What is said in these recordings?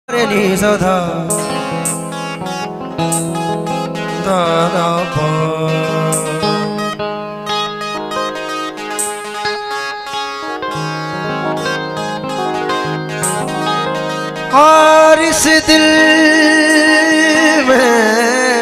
नी सदा दादा पा और इस दिल में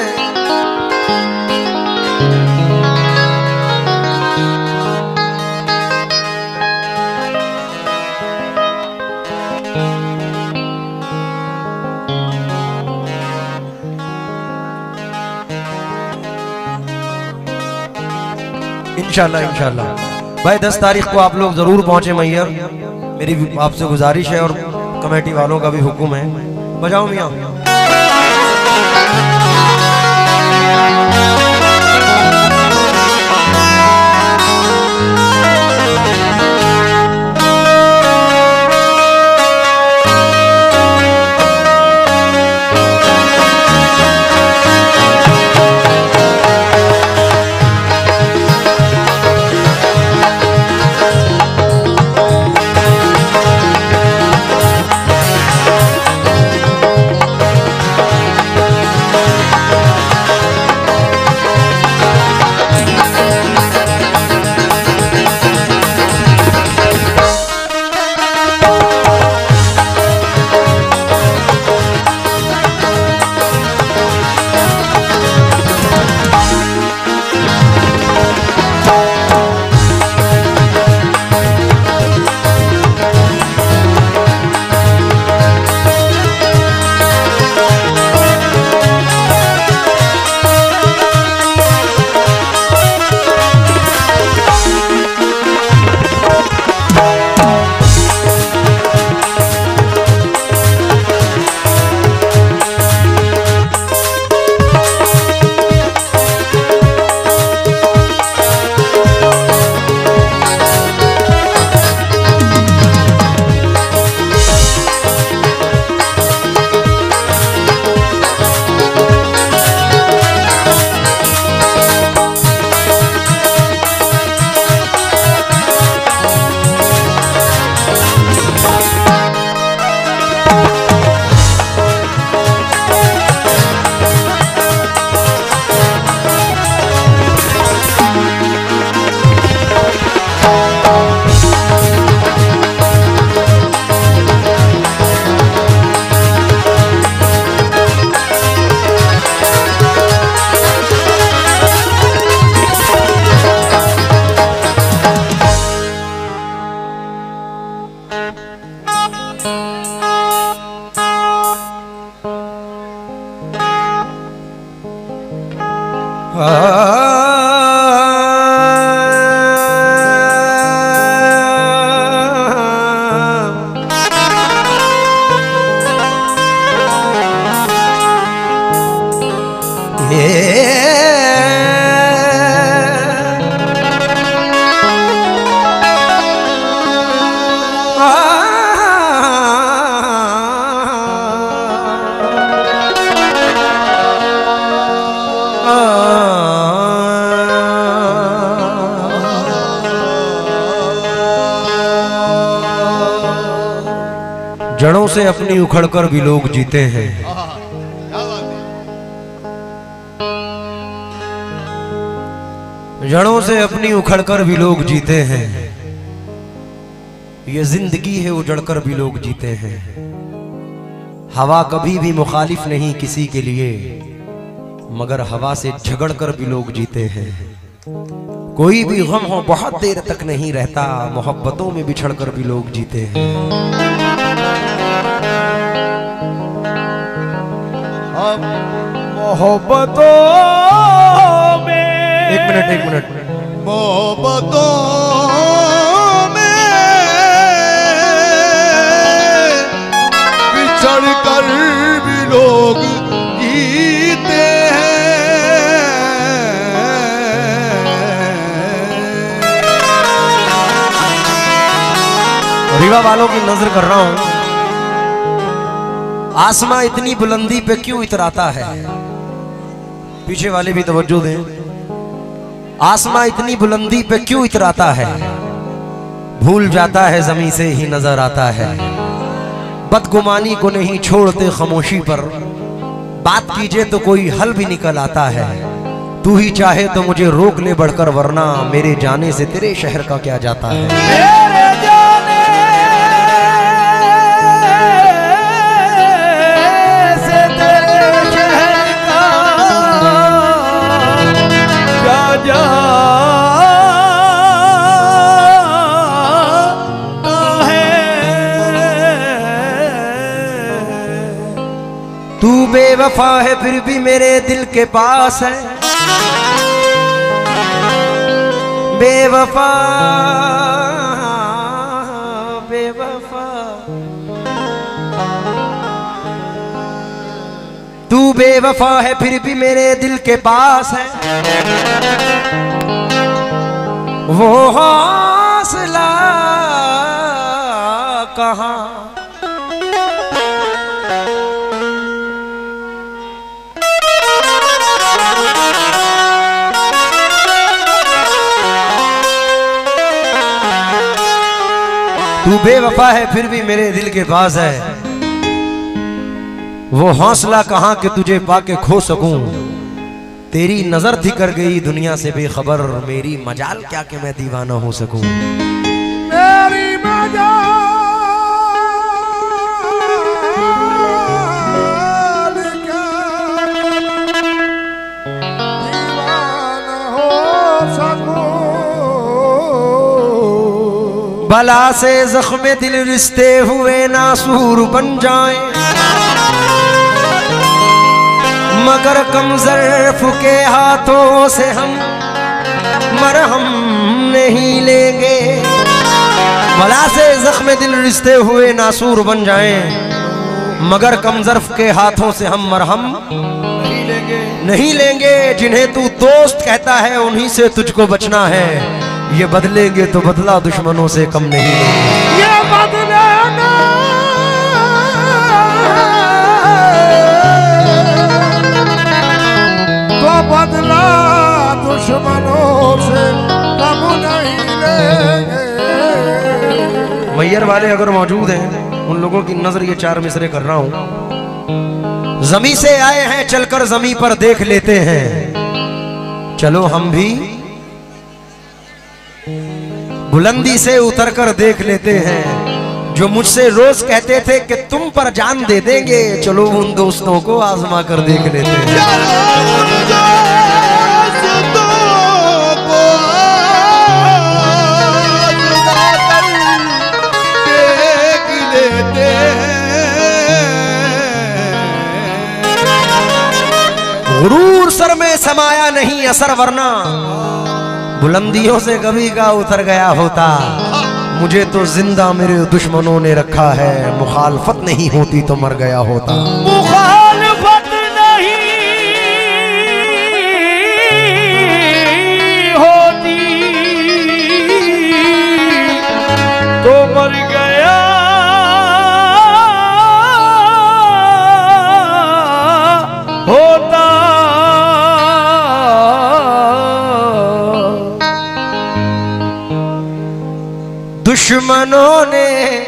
इंशाल्लाह इंशाल्लाह भाई 10 तारीख को आप लोग जरूर पहुंचे मैयर। मेरी आपसे गुजारिश है और कमेटी वालों का भी हुक्म है। बजाओ मियां। जड़ों से अपनी उखड़कर भी लोग जीते हैं। जड़ों से अपनी उखड़कर भी लोग जीते हैं। ये जिंदगी है उजड़कर भी लोग जीते हैं। हवा कभी भी मुखालिफ नहीं किसी के लिए, मगर हवा से झगड़कर भी लोग जीते हैं। कोई भी गम हो बहुत देर तक नहीं रहता, मोहब्बतों में बिछड़कर भी लोग जीते हैं। हम मोहब्बतों में एक मिनट मोहब्बतों में बिछड़ कर भी लोग जीते हैं। रीवा वालों की नजर कर रहा हूं। आसमां इतनी बुलंदी पे क्यों इतराता है? पीछे वाले भी तवज्जो दें। आसमां इतनी बुलंदी पे क्यों इतराता है? भूल जाता है जमीन से ही नजर आता है। बदगुमानी को नहीं छोड़ते खामोशी पर, बात कीजिए तो कोई हल भी निकल आता है। तू ही चाहे तो मुझे रोक ले बढ़कर, वरना मेरे जाने से तेरे शहर का क्या जाता है। मेरे जाने से तेरे शहर का क्या जाता है। तू बेवफा है फिर भी मेरे दिल के पास है, बेवफा बेवफा। तू बेवफा है फिर भी मेरे दिल के पास है, वो हौसला कहाँ। तू बेवफा है फिर भी मेरे दिल के पास है, वो हौसला कहां कि तुझे पाके खो सकूं। तेरी नजर थी कर गई दुनिया से बेखबर, मेरी मजाल क्या कि मैं दीवाना हो सकूं। मेरी मजाल बला से जख्म दिल रिश्ते हुए नासूर बन जाएं, मगर कम ज़र्फ़ के हाथों से हम मरहम नहीं लेंगे। बला से जख्म दिल रिश्ते हुए नासूर बन जाएं, मगर कम ज़र्फ़ के हाथों से हम मरहम नहीं लेंगे। जिन्हें तू दोस्त कहता है उन्हीं से तुझको बचना है, ये बदलेंगे तो बदला दुश्मनों से कम नहीं लेंगे। ये बदलेना तो बदला दुश्मनों से कम नहीं लेंगे। मैयर वाले अगर मौजूद हैं, उन लोगों की नजर ये चार मिसरे कर रहा हूं। जमी से आए हैं चलकर जमी पर देख लेते हैं, चलो हम भी बुलंदी से उतरकर देख लेते हैं। जो मुझसे रोज कहते थे कि तुम पर जान दे देंगे, चलो उन दोस्तों को आजमा कर देख लेते हैं। गुरूर सर में समाया नहीं असर, वरना बुलंदियों से कभी का उतर गया होता। मुझे तो जिंदा मेरे दुश्मनों ने रखा है, मुखालफत नहीं होती तो मर गया होता। मुखालफत नहीं होती तो मर गया होता। दुश्मनों ने,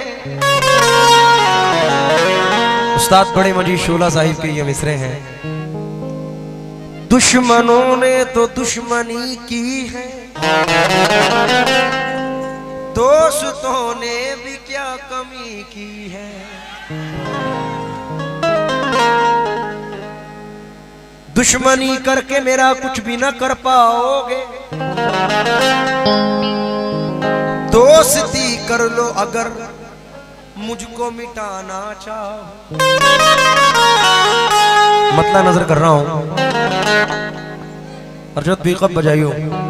उस्ताद बड़े मजीद शोला साहिब के ये मिसरे हैं। दुश्मनों ने तो दुश्मनी की है, दोस्तों ने भी क्या कमी की है। दुश्मनी करके मेरा कुछ भी न कर पाओगे, दोस्ती कर लो अगर मुझको मिटाना चाहो। मतला नजर कर रहा हूं, अर्जत भी कब बजाइयो।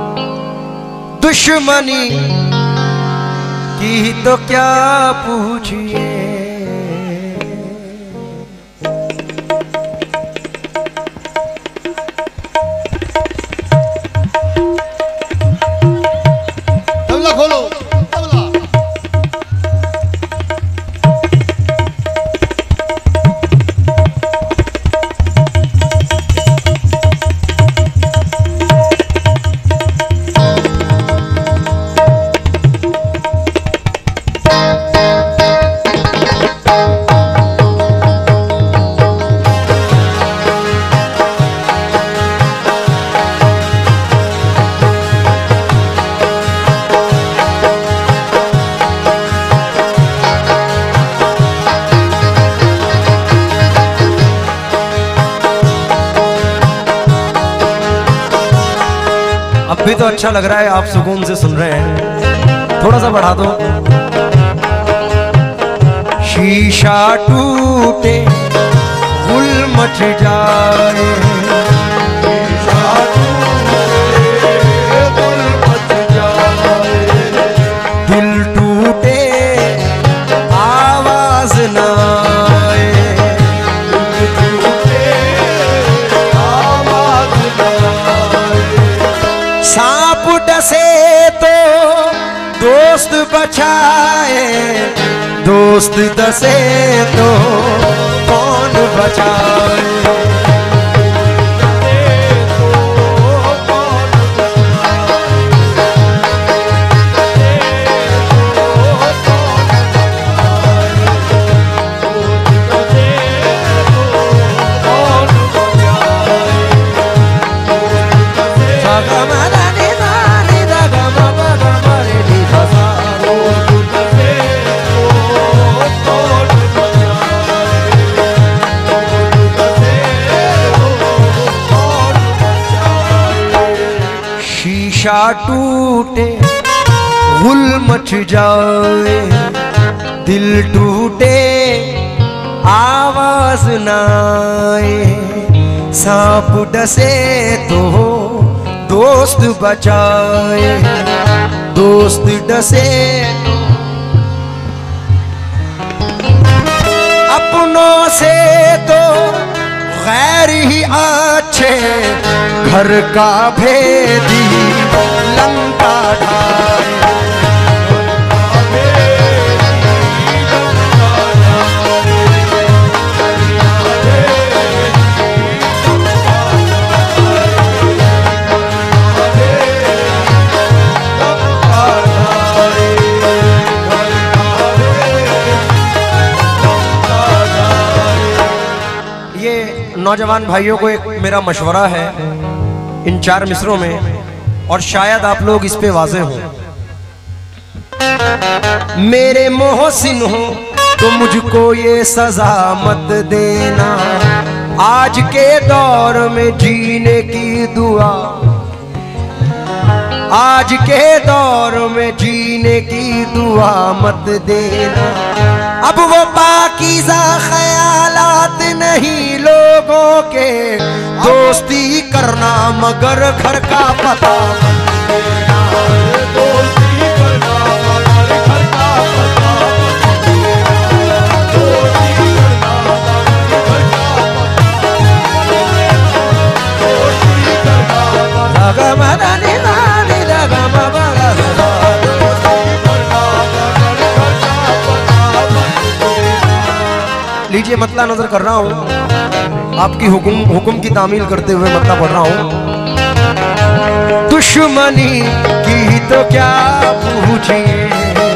दुश्मनी की तो क्या पूछिए, खोलो अभी तो अच्छा लग रहा है, आप सुकून से सुन रहे हैं, थोड़ा सा बढ़ा दो। शीशा टूटे गुल मच जाए, शीशा टूटे गुल मच जाए, दिल टूटे आवाज ना आए, दिल टूटे आवाज ना आए। सांप डसे तो दोस्त बचाए, दोस्त डसे तो कौन बचाए, शीशा टूटे गुल मच जाए, दिल टूटे आवाज ना आए, सांप डसे तो दोस्त बचाए, दोस्त डसे अपनों से तो गैर ही अच्छे, घर का भेदी लंका ढाए, नौजवान भाइयों को एक मेरा मशवरा है इन 4 मिसरों में, और शायद आप लोग इस पे वाज़े हो। मेरे मोहसिन हो तो मुझको ये सजा मत देना, आज के दौर में जीने की दुआ, आज के दौर में जीने की दुआ मत देना। अब वो पाकीज़ा ख्यालात नहीं लोगों के, दोस्ती करना मगर घर का पता मत देना, दोस्ती करना मगर घर का पता मत देना, दोस्ती करना मगर घर का पता, दोस्ती करना लीजिए मतला नजर कर रहा हूँ, आपकी हुक्म की तामील करते हुए मतला पढ़ रहा हूँ। दुश्मनी की तो क्या पूछिए,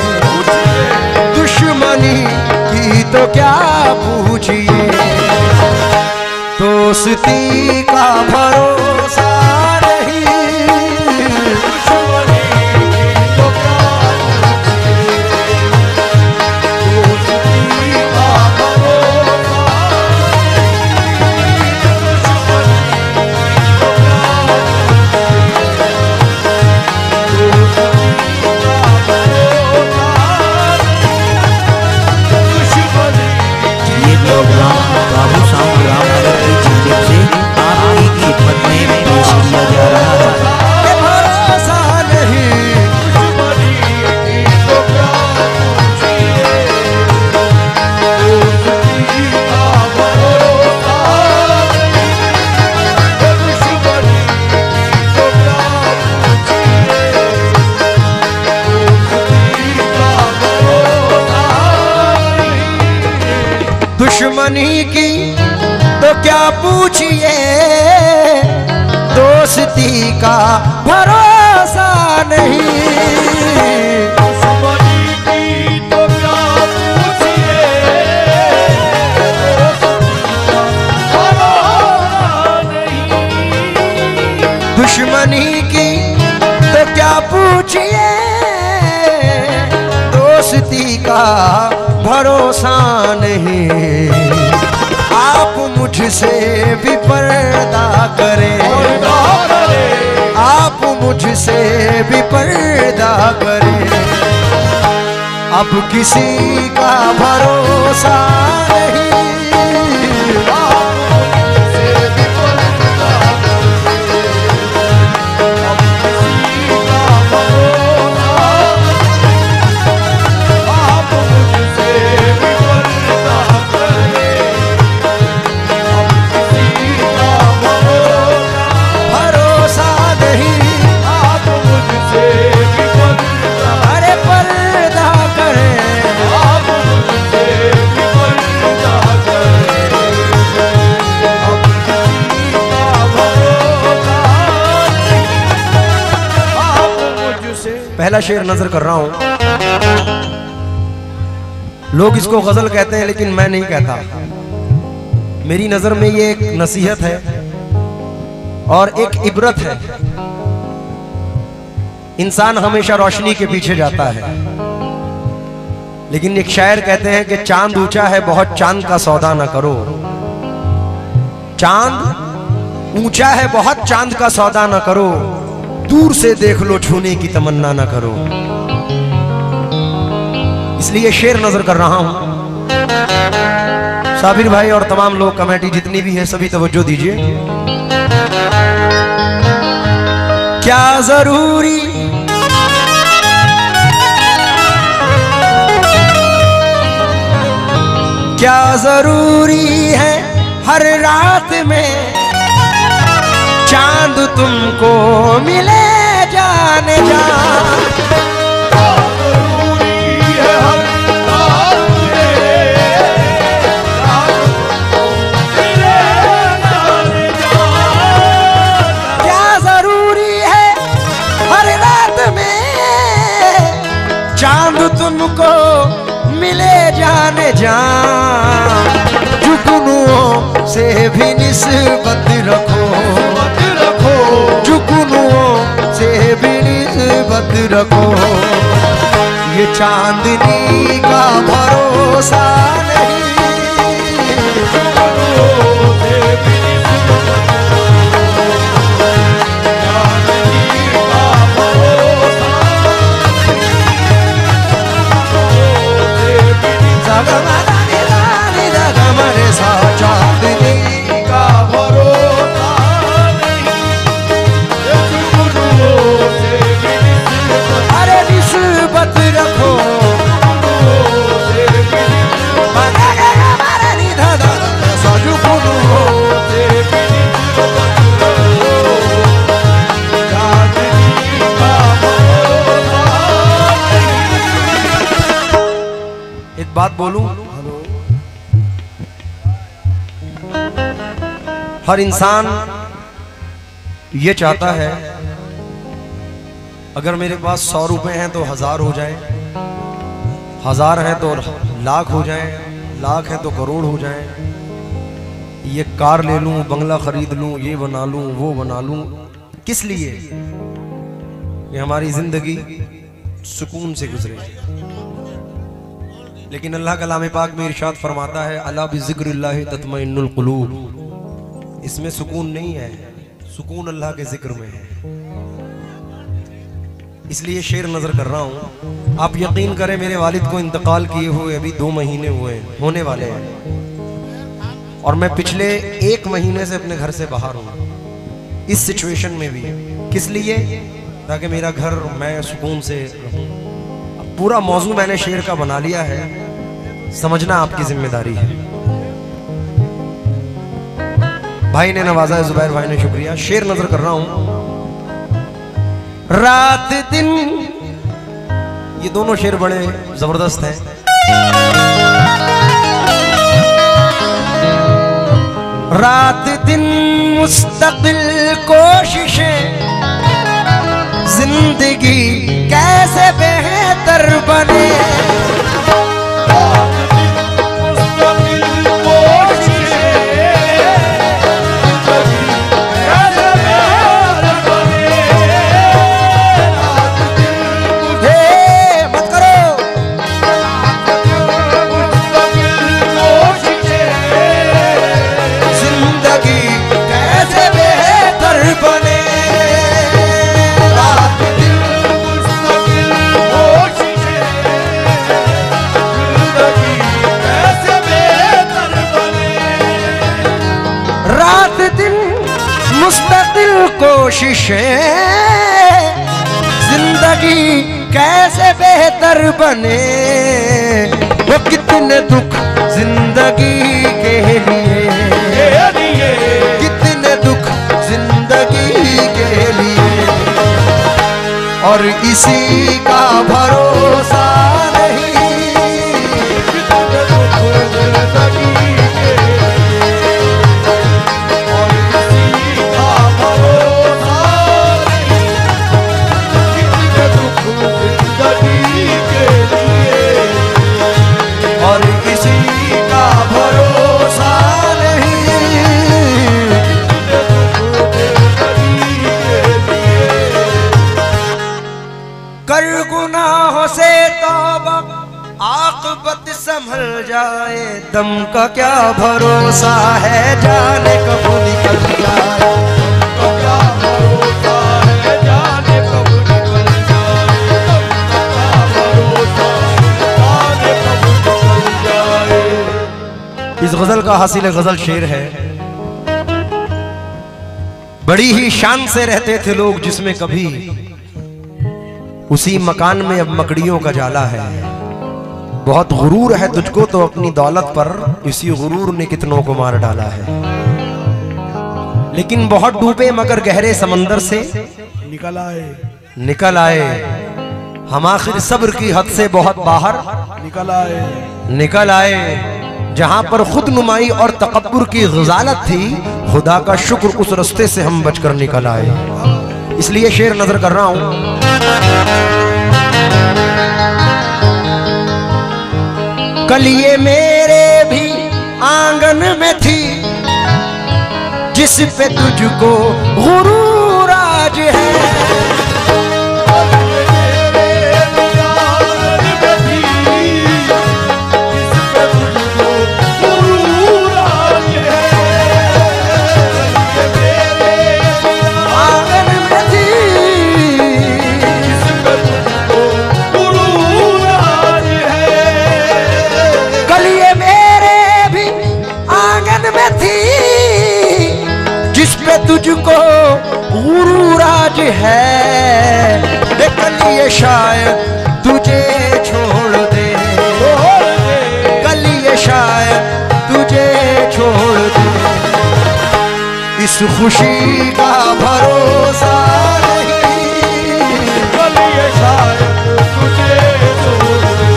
दुश्मनी की तो क्या पूछिए, दोस्ती का भरोसा दुश्मनी की तो क्या पूछिए, दोस्ती का भरोसा नहीं, दुश्मनी की तो क्या पूछिए, भरोसा नहीं, दुश्मनी की तो क्या पूछिए, दोस्ती का भरोसा नहीं। आप मुझसे भी पर्दा करें, आप मुझसे भी पर्दा करे। अब किसी का भरोसा नहीं, पहला शेर नजर कर रहा हूं। लोग इसको गजल कहते हैं लेकिन मैं नहीं कहता। मेरी नजर में ये एक नसीहत है और एक इबरत है। इंसान हमेशा रोशनी के पीछे जाता है, लेकिन एक शायर कहते हैं कि चांद ऊंचा है बहुत, चांद का सौदा ना करो। चांद ऊंचा है बहुत, चांद का सौदा ना करो। दूर से देख लो, छूने की तमन्ना ना करो। इसलिए शेर नजर कर रहा हूं। साबिर भाई और तमाम लोग, कमेटी जितनी भी है, सभी तवज्जो दीजिए। क्या जरूरी क्या जरूरी है हर रात में चांद तुमको मिले जाने जा। क्या जरूरी है हर रात में चांद तुमको मिले जाने जा। जुगनुओं से भी निस्बत रखो, जुगनुओं से भी निस्बत रखो। ये चांदनी का भरोसा नहीं, चांदनी का भरोसा अरे निस्बत रखो। एक बात बोलूं, हर इंसान ये चाहता है अगर मेरे पास 100 रुपए हैं तो 1000 हो जाए, 1000 हैं तो लाख हो जाए, लाख हैं तो करोड़ हो जाए। ये कार ले लूं, बंगला खरीद लूं, ये बना लूं, वो बना लूं। किस लिए? कि हमारी जिंदगी सुकून से गुजरे। लेकिन अल्लाह कलाम पाक में इरशाद फरमाता है, अला बिज़िक्रिल्लाहि तत्मइन्नुल कुलूब। इसमें सुकून नहीं है, सुकून अल्लाह के जिक्र में है। इसलिए शेर नजर कर रहा हूं। आप यकीन करें, मेरे वालिद को इंतकाल किए हुए अभी 2 महीने हुए, होने वाले हैं, और मैं पिछले 1 महीने से अपने घर से बाहर हूं, इस सिचुएशन में भी। किस लिए? ताकि मेरा घर, मैं सुकून से रहूं। पूरा मौजू मैंने शेर का बना लिया है, समझना आपकी जिम्मेदारी है। भाई ने नवाजा है, जुबैर भाई ने, शुक्रिया। शेर नजर कर रहा हूं। रात दिन, ये दोनों शेर बड़े जबरदस्त हैं। रात दिन मुस्तकिल कोशिशें, जिंदगी कैसे बेहतर बने। मुस्तकिल कोशिशें, जिंदगी कैसे बेहतर बने। वो कितने दुख जिंदगी के लिए, कितने दुख जिंदगी के लिए, और इसी का भरोसा नहीं। कितने दुख जिंदगी के लिए, और इसी का भरोसा नहीं। कितने दुख जिंदगी के लिए, और इसी का भरोसा नहीं। कितने दुख जिंदगी के लिए। कर गुनाहों से तौबा, आक़िबत संभल जाए। दम का क्या भरोसा है, जाने कब निकल जाए। दम का क्या भरोसा है, जाने कब निकल जाए। दम का क्या भरोसा है, जाने कब निकल जाए। इस गजल का हासिल गजल शेर है। बड़ी ही शान से रहते थे लोग जिसमें कभी, उसी मकान में अब मकड़ियों का जाला है। बहुत गुरूर है तुझको तो अपनी दौलत पर, इसी गुरूर ने कितनों को मार डाला है। लेकिन बहुत डूबे मगर गहरे समंदर से निकल आए। हम आखिर सब्र की हद से बहुत बाहर निकल आए। जहां पर खुद नुमाई और तकब्बुर की ग़िज़ालत थी, खुदा का शुक्र उस रास्ते से हम बचकर निकल आए। इसलिए शेर नजर कर रहा हूं। कलिए मेरे भी आंगन में थी, जिस पे तुझको गुरूर आज है। तुझको गुरूर आज है, कल ये शायद तुझे छोड़ दे। कल ये शायद तुझे छोड़ दे। इस खुशी का भरोसा नहीं, कल ये शायद तुझे छोड़ दे।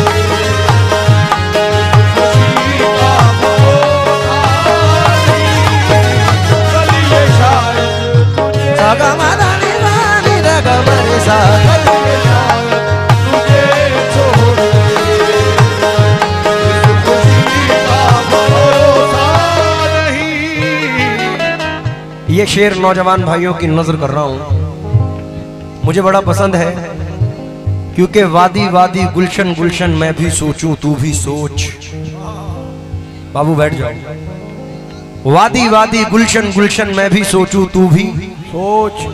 खुशी का भरोसा नहीं, कल ये शायद ये शेर नौजवान भाइयों की नजर कर रहा हूं, मुझे बड़ा पसंद है। क्योंकि वादी वादी गुलशन गुलशन मैं भी सोचूं तू भी सोच। बाबू बैठ जाओ। वादी वादी गुलशन गुलशन मैं भी सोचूं तू भी सोच।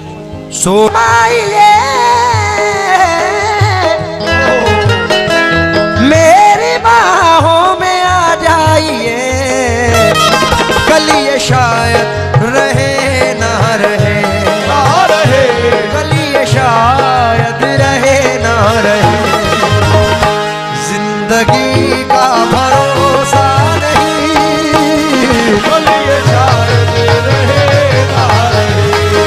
मेरी बाहों में आ जाइए, कल ये शायद रहे ना रहे। कल ये शायद रहे ना रहे। जिंदगी का भरोसा नहीं, कल ये शायद रहे ना रहे।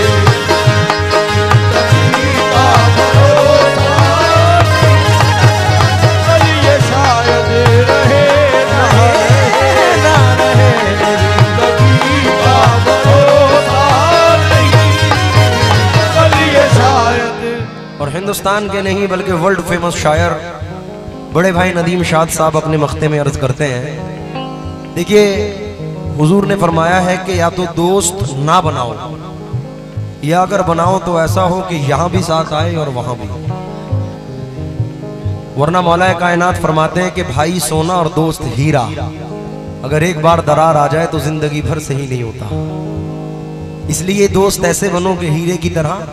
और हिंदुस्तान के नहीं बल्कि वर्ल्ड फेमस शायर बड़े भाई नदीम शाद साहब अपने मख्ते में अर्ज करते हैं। देखिए, हुजूर ने फरमाया है कि या तो दोस्त ना बनाओ, या अगर बनाओ तो ऐसा हो कि यहां भी साथ आए और वहां भी। वरना मौलाए कायनात फरमाते हैं कि भाई सोना और दोस्त हीरा, अगर एक बार दरार आ जाए तो जिंदगी भर सही नहीं होता। इसलिए दोस्त ऐसे बनो कि हीरे की तरह,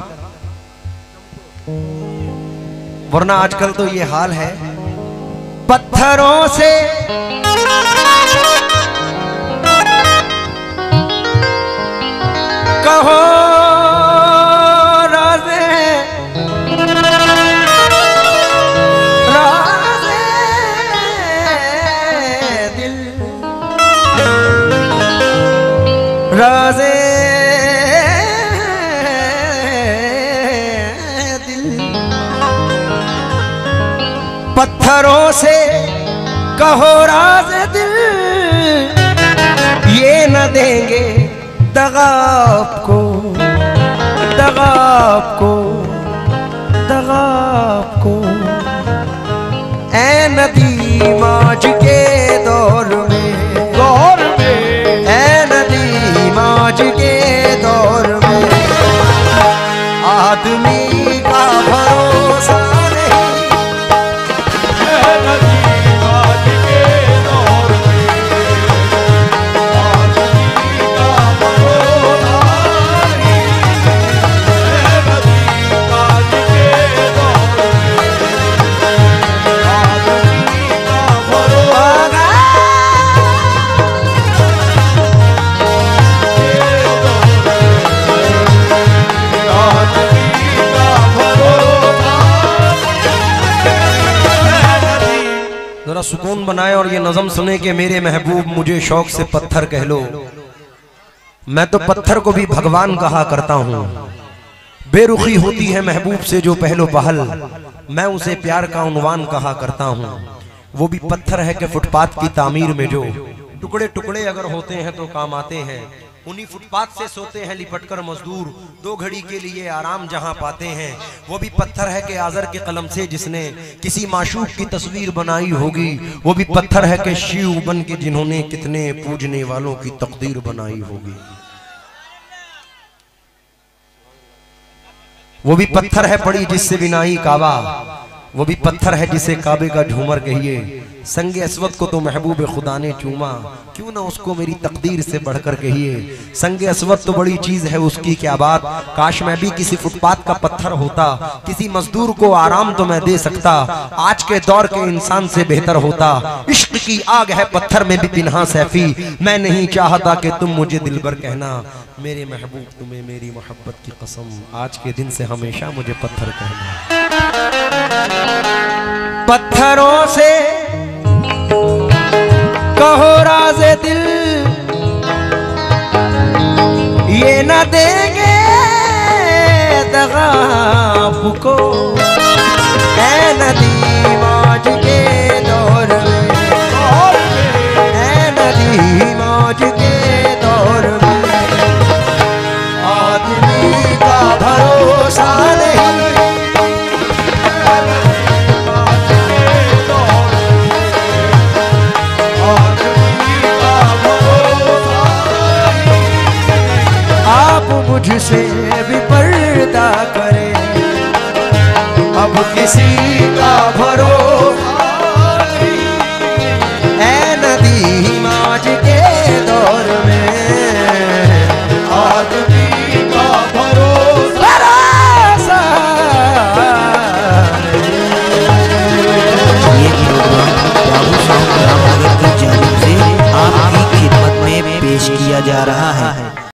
वरना आजकल तो ये हाल है, पत्थरों से कहो राज़े दिल, पत्थरों से कहो राज़ दिल, ये न देंगे दगा आपको, दगा आपको, दगा आपको। ऐ नदीम आज के दौर में, ऐ नदीम आज के दौर में, आदमी का भरोसा नहीं, ऐ नदीम आज के दौर में, आदमी का भरोसा नहीं, ऐ नदीम आज के दौर में, आदमी का भरोसा जरा सुकून बनाए और ये नज़म सुने कि मेरे महबूब मुझे शौक से पत्थर कह लो। मैं तो पत्थर को भी भगवान कहा करता हूँ। बेरुखी होती है महबूब से जो पहलो पहल, मैं उसे प्यार का उन्वान कहा करता हूँ। वो भी पत्थर है कि फुटपाथ की तामीर में जो टुकड़े टुकड़े अगर होते हैं तो काम आते हैं। उन्हीं फुटपाथ से सोते हैं लिपटकर मजदूर, दो घड़ी के लिए आराम जहां पाते हैं। वो भी पत्थर है कि आज़र के कलम से जिसने किसी माशूक की तस्वीर बनाई होगी। वो भी पत्थर है कि शिव बन के जिन्होंने कितने पूजने वालों की तकदीर बनाई होगी। वो भी पत्थर है पड़ी जिससे बिनाई काबा, वो भी पत्थर है जिसे काबे का झूमर कहिए। संगे अस्वद को तो महबूब खुदा ने चूमा, क्यों ना उसको मेरी तकदीर से बढ़कर कहिए। संगे अस्वद तो बड़ी चीज है उसकी क्या बात, काश मैं भी किसी फुटपाथ का पत्थर होता, किसी मजदूर को आराम तो मैं दे सकता, आज के दौर के इंसान से बेहतर होता। इश्क की आग है पत्थर में भी पिन्हा सैफी, मैं नहीं चाहता कि तुम मुझे दिलबर कहना। मेरे महबूब तुम्हें मेरी मोहब्बत की कसम, आज के दिन से हमेशा मुझे पत्थर कहना। पत्थरों से कहो राज़े दिल, ये न देंगे दगा आपको। ऐ नदीम आज के दौर में, ऐ नदीम आज के दौर में, आदमी का भरोसा नहीं, मुझसे भी पर्दा करे, अब किसी का भरोसा नहीं। ऐ नदीम आज के दौर में, आदमी का भरोसा ये बाबू साहब रामनगर की जानिब से आपकी खिदमत में पेश किया जा रहा है।